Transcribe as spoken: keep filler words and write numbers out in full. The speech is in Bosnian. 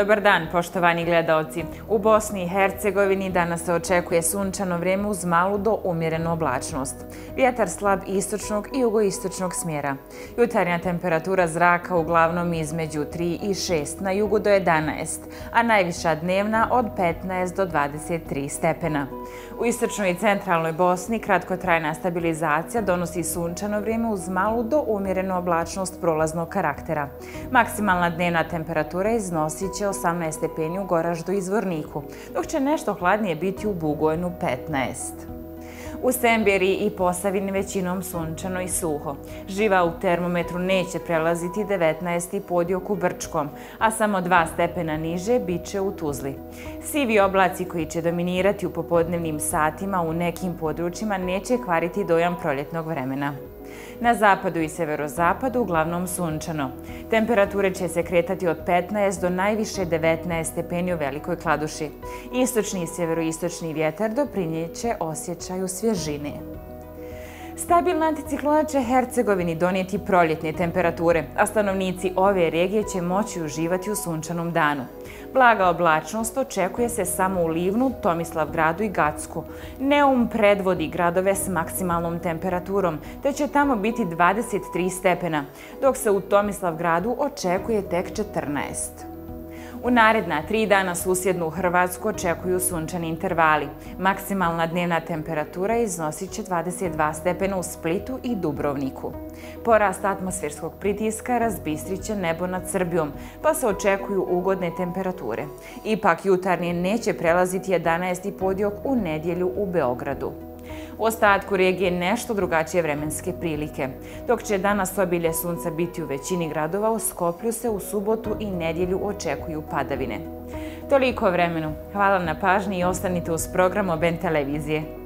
Dobar dan, poštovani gledaoci. U Bosni i Hercegovini danas se očekuje sunčano vrijeme uz malu do umjerenu oblačnost. Vjetar slab istočnog i jugoistočnog smjera. Jutarnja temperatura zraka uglavnom između tri i šest, na jugu do jedanaest, a najviša dnevna od petnaest do dvadeset tri stepena. U istočnoj i centralnoj Bosni kratkotrajna stabilizacija donosi sunčano vrijeme uz malu do umjerenu oblačnost prolaznog karaktera. Maksimalna dnevna temperatura iznosit će osamnaest stepeni u Goraždu i Zvorniku, dok će nešto hladnije biti u Bugojnu petnaest. U Semberiji i Posavini većinom sunčano i suho. Živa u termometru neće prelaziti devetnaest i Podjok u Brčkom, a samo dva stepena niže bit će u Tuzli. Sivi oblaci koji će dominirati u popodnevnim satima u nekim područjima neće kvariti dojam proljetnog vremena. Na zapadu i severozapadu uglavnom sunčano. Temperature će se kretati od petnaest do najviše devetnaest stepeni u Velikoj Kladuši. Istočni i severoistočni vjetar doprinijet će osjećaju svježine. Stabilna anticiklona će Hercegovini donijeti proljetne temperature, a stanovnici ove regije će moći uživati u sunčanom danu. Blaga oblačnost očekuje se samo u Livnu, Tomislavgradu i Gacku. Neum predvodi gradove s maksimalnom temperaturom, te će tamo biti dvadeset tri stepena, dok se u Tomislavgradu očekuje tek četrnaest. U naredna tri dana susjednu Hrvatsku očekuju sunčani intervali. Maksimalna dnevna temperatura iznosit će dvadeset dva stepena u Splitu i Dubrovniku. Porast atmosferskog pritiska razbistrit će nebo nad Srbijom, pa se očekuju ugodne temperature. Ipak jutarnje neće prelaziti jedanaest i Podjok u nedjelju u Beogradu. U ostatku regije nešto drugačije vremenske prilike. Dok će danas obilje sunca biti u većini gradova, u Skoplju se u subotu i nedjelju očekuju padavine. Toliko o vremenu. Hvala na pažnji i ostanite uz program O B N televizije.